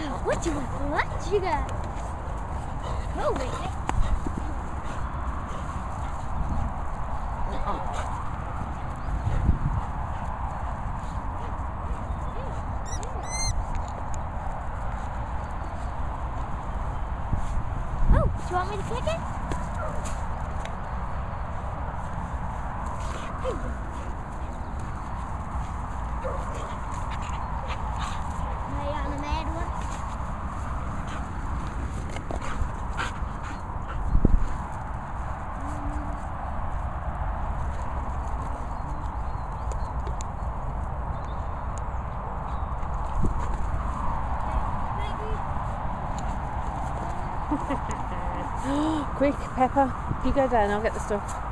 What do you want for lunch, sugar? Oh, wait. Oh, do you want me to click it? Quick, Pepper, you go down, I'll get the stuff.